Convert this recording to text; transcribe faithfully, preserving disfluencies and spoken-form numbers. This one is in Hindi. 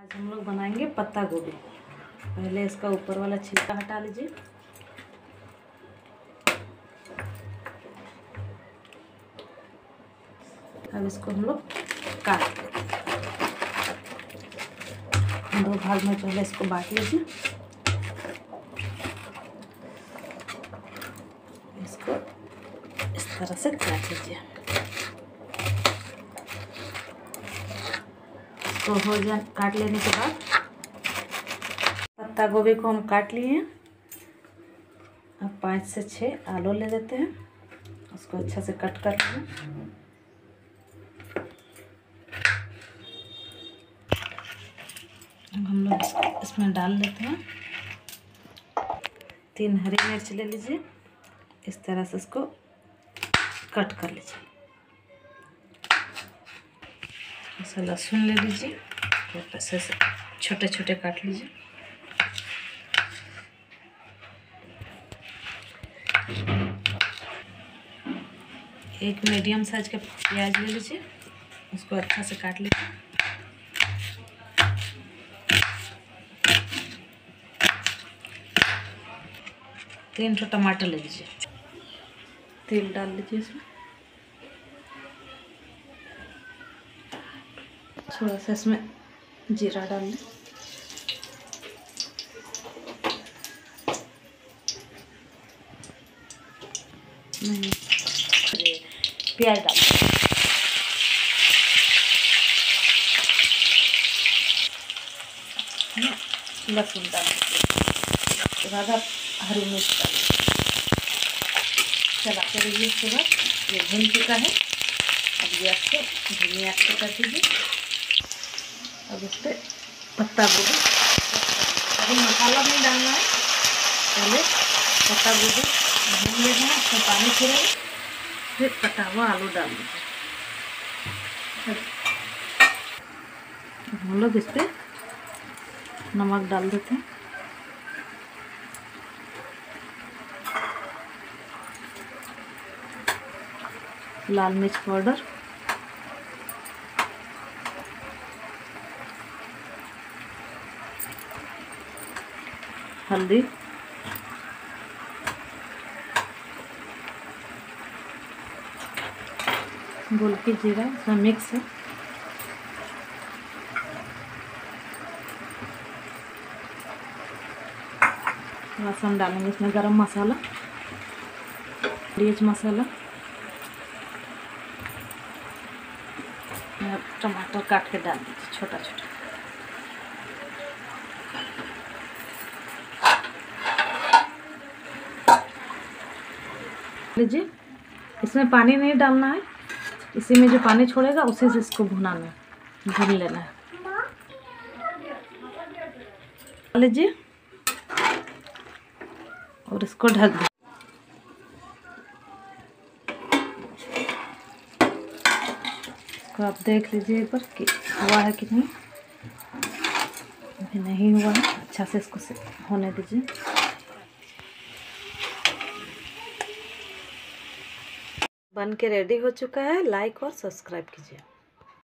आज हम लोग बनाएंगे पत्ता गोभी। पहले इसका ऊपर वाला छिलका हटा लीजिए। अब इसको हम लोग काट दो भाग में पहले इसको बांट लीजिए। इसको इस तरह से काट लीजिए। इसको हो जाए काट लेने के बाद पत्ता गोभी को हम काट लिए हैं। अब पाँच से छः आलू ले लेते हैं, उसको अच्छा से कट करते हैं। हम लोग इसमें डाल लेते हैं। तीन हरी मिर्च ले लीजिए, इस तरह से इसको कट कर लीजिए। ऐसा लहसुन ले लीजिए, ऐसे से छोटे छोटे काट लीजिए। एक मीडियम साइज का प्याज ले लीजिए, उसको अच्छा से काट लीजिए। तीन ठो टमाटर ले लीजिए। तेल डाल लीजिए इसमें, थोड़ा सा इसमें जीरा डाल लें। नहीं, प्याज डाल लहसुन डाल उसके बाद आप हरी मिर्च डाल चलाते रहिए। उसके बाद ये भून चुका है। अब गैस को धीमी आंच पे कर दीजिए। अब इस पर पत्ता गोभी, अभी मसाला नहीं डालना है, पहले पत्ता गोभी भून लेना है, उसमें पानी छोड़ेगा, फिर कटा हुआ आलू डाल दीजिए। हम लोग इस पर नमक डाल देते हैं। लाल मिर्च पाउडर, हल्दी, गोलकी जीरा इसमें मिक्स है। थोड़ा सा हम डालेंगे इसमें गरम मसाला, मिर्च मसाला, टमाटर काट के डाल दीजिए छोटा छोटा। लीजिए, इसमें पानी नहीं डालना है, इसी में जो पानी छोड़ेगा उसी से इसको भुनाना है, भून लेना है। लीजिए और इसको ढक दीजिए। इसको आप देख लीजिए एक बार कि हुआ है कि नहीं। अभी नहीं हुआ है, अच्छा से इसको होने दीजिए। बन के रेडी हो चुका है। लाइक और सब्सक्राइब कीजिए।